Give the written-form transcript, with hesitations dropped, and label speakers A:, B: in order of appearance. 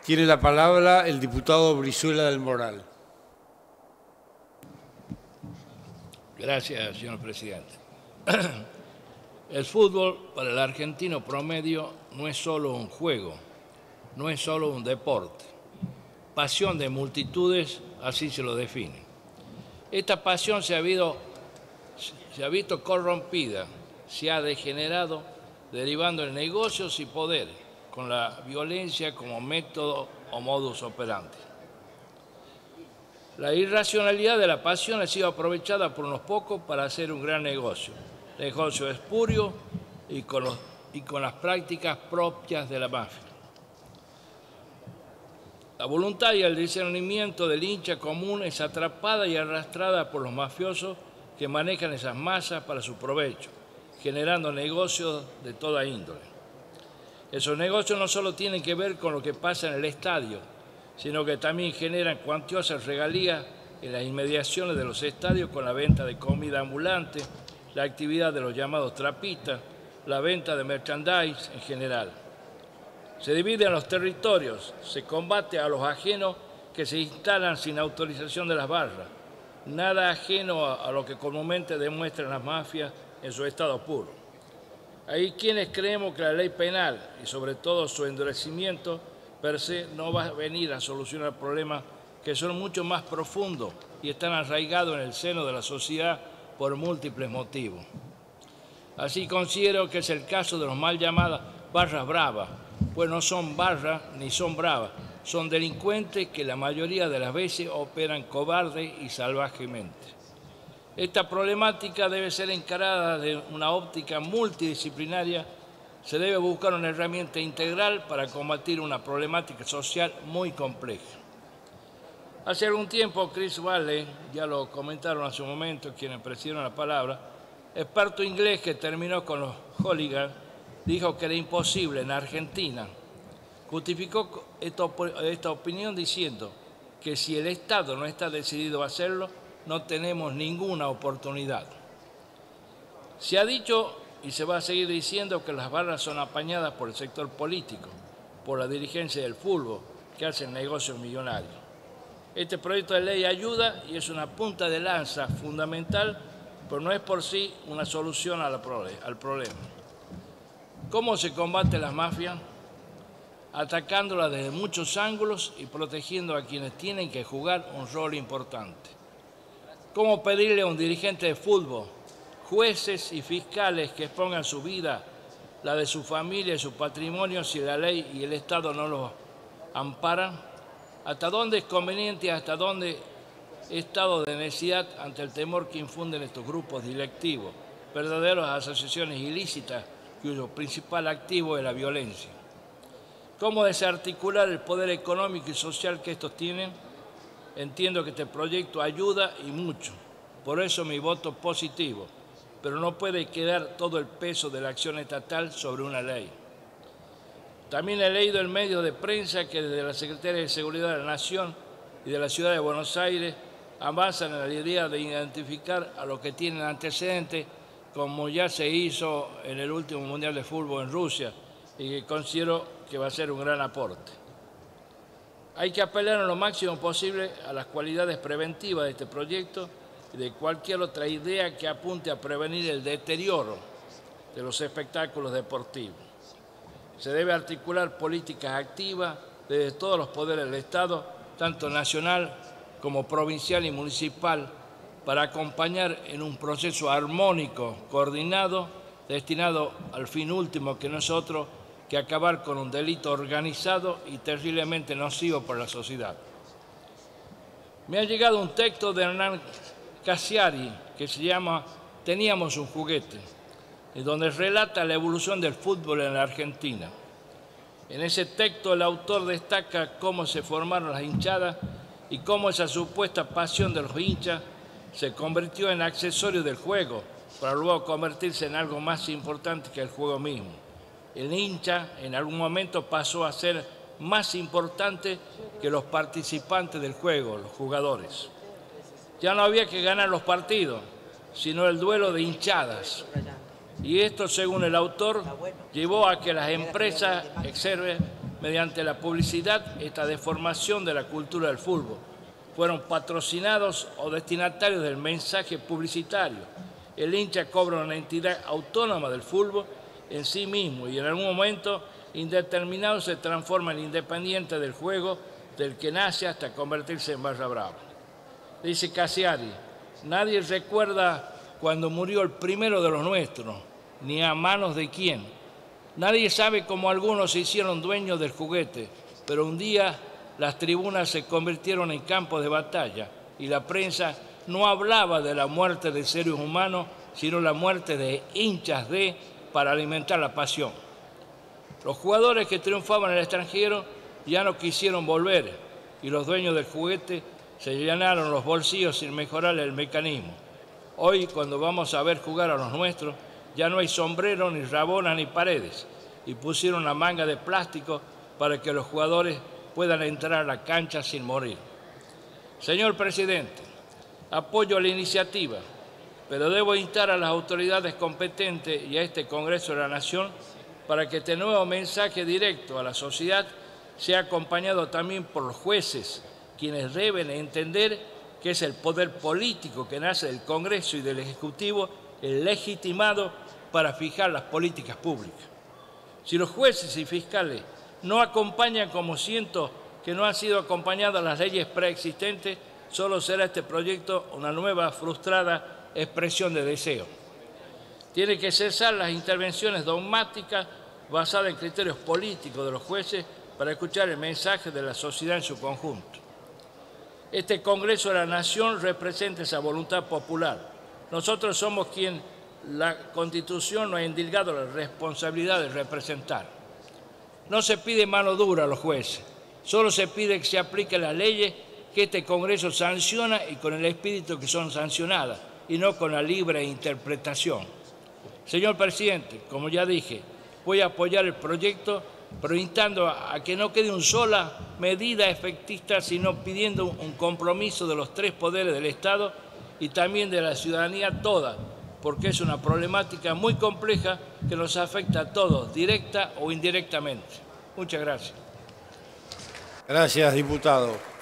A: Tiene la palabra el diputado Brizuela del Moral.
B: Gracias, señor presidente. El fútbol para el argentino promedio no es solo un juego, no es solo un deporte. Pasión de multitudes, así se lo define. Esta pasión se ha visto corrompida, se ha degenerado, derivando en negocios y poder, con la violencia como método o modus operandi. La irracionalidad de la pasión ha sido aprovechada por unos pocos para hacer un gran negocio espurio y con las prácticas propias de la mafia. La voluntad y el discernimiento del hincha común es atrapada y arrastrada por los mafiosos que manejan esas masas para su provecho, generando negocios de toda índole. Esos negocios no solo tienen que ver con lo que pasa en el estadio, sino que también generan cuantiosas regalías en las inmediaciones de los estadios con la venta de comida ambulante, la actividad de los llamados trapistas, la venta de merchandise en general. Se dividen los territorios, se combate a los ajenos que se instalan sin autorización de las barras, nada ajeno a lo que comúnmente demuestran las mafias en su estado puro. Hay quienes creemos que la ley penal y sobre todo su endurecimiento per se no va a venir a solucionar problemas que son mucho más profundos y están arraigados en el seno de la sociedad por múltiples motivos. Así considero que es el caso de los mal llamadas barras bravas, pues no son barras ni son bravas, son delincuentes que la mayoría de las veces operan cobarde y salvajemente. Esta problemática debe ser encarada de una óptica multidisciplinaria. Se debe buscar una herramienta integral para combatir una problemática social muy compleja. Hace algún tiempo, Chris Wallace, ya lo comentaron hace un momento quienes presidieron la palabra, experto inglés que terminó con los hooligans, dijo que era imposible en Argentina. Justificó esta opinión diciendo que si el Estado no está decidido a hacerlo, no tenemos ninguna oportunidad. Se ha dicho y se va a seguir diciendo que las barras son apañadas por el sector político, por la dirigencia del fútbol, que hacen negocios millonarios. Este proyecto de ley ayuda y es una punta de lanza fundamental, pero no es por sí una solución al problema. ¿Cómo se combate las mafias? Atacándolas desde muchos ángulos y protegiendo a quienes tienen que jugar un rol importante. ¿Cómo pedirle a un dirigente de fútbol, jueces y fiscales que expongan su vida, la de su familia y su patrimonio si la ley y el Estado no los amparan? ¿Hasta dónde es conveniente y hasta dónde estado de necesidad ante el temor que infunden estos grupos directivos, verdaderas asociaciones ilícitas cuyo principal activo es la violencia? ¿Cómo desarticular el poder económico y social que estos tienen? Entiendo que este proyecto ayuda y mucho, por eso mi voto positivo, pero no puede quedar todo el peso de la acción estatal sobre una ley. También he leído en medios de prensa que desde la Secretaría de Seguridad de la Nación y de la Ciudad de Buenos Aires avanzan en la idea de identificar a los que tienen antecedentes, como ya se hizo en el último Mundial de Fútbol en Rusia, y que considero que va a ser un gran aporte. Hay que apelar en lo máximo posible a las cualidades preventivas de este proyecto y de cualquier otra idea que apunte a prevenir el deterioro de los espectáculos deportivos. Se debe articular políticas activas desde todos los poderes del Estado, tanto nacional como provincial y municipal, para acompañar en un proceso armónico, coordinado, destinado al fin último que no es otro que acabar con un delito organizado y terriblemente nocivo para la sociedad. Me ha llegado un texto de Hernán Casiari que se llama «Teníamos un juguete», donde relata la evolución del fútbol en la Argentina. En ese texto el autor destaca cómo se formaron las hinchadas y cómo esa supuesta pasión de los hinchas se convirtió en accesorio del juego, para luego convertirse en algo más importante que el juego mismo. El hincha en algún momento pasó a ser más importante que los participantes del juego, los jugadores. Ya no había que ganar los partidos, sino el duelo de hinchadas. Y esto, según el autor, llevó a que las empresas mediante la publicidad esta deformación de la cultura del fútbol. Fueron patrocinados o destinatarios del mensaje publicitario. El hincha cobra una entidad autónoma del fútbol en sí mismo y en algún momento indeterminado se transforma en independiente del juego del que nace hasta convertirse en barra brava. Dice Cassiari, nadie recuerda cuando murió el primero de los nuestros, ni a manos de quién. Nadie sabe cómo algunos se hicieron dueños del juguete, pero un día las tribunas se convirtieron en campos de batalla y la prensa no hablaba de la muerte de seres humanos, sino la muerte de hinchas para alimentar la pasión. Los jugadores que triunfaban en el extranjero ya no quisieron volver y los dueños del juguete se llenaron los bolsillos sin mejorar el mecanismo. Hoy, cuando vamos a ver jugar a los nuestros, ya no hay sombrero, ni rabona, ni paredes, y pusieron una manga de plástico para que los jugadores puedan entrar a la cancha sin morir. Señor presidente, apoyo la iniciativa, pero debo instar a las autoridades competentes y a este Congreso de la Nación para que este nuevo mensaje directo a la sociedad sea acompañado también por los jueces, quienes deben entender que es el poder político que nace del Congreso y del Ejecutivo el legitimado para fijar las políticas públicas. Si los jueces y fiscales no acompañan, como siento que no han sido acompañadas las leyes preexistentes, solo será este proyecto una nueva frustrada expresión de deseo. Tiene que cesar las intervenciones dogmáticas basadas en criterios políticos de los jueces para escuchar el mensaje de la sociedad en su conjunto. Este Congreso de la Nación representa esa voluntad popular. Nosotros somos quien la Constitución nos ha indilgado la responsabilidad de representar. No se pide mano dura a los jueces, solo se pide que se apliquen las leyes que este Congreso sanciona y con el espíritu que son sancionadas, y no con la libre interpretación. Señor presidente, como ya dije, voy a apoyar el proyecto, pero instando a que no quede una sola medida efectista, sino pidiendo un compromiso de los tres poderes del Estado y también de la ciudadanía toda, porque es una problemática muy compleja que nos afecta a todos, directa o indirectamente. Muchas gracias.
A: Gracias, diputado.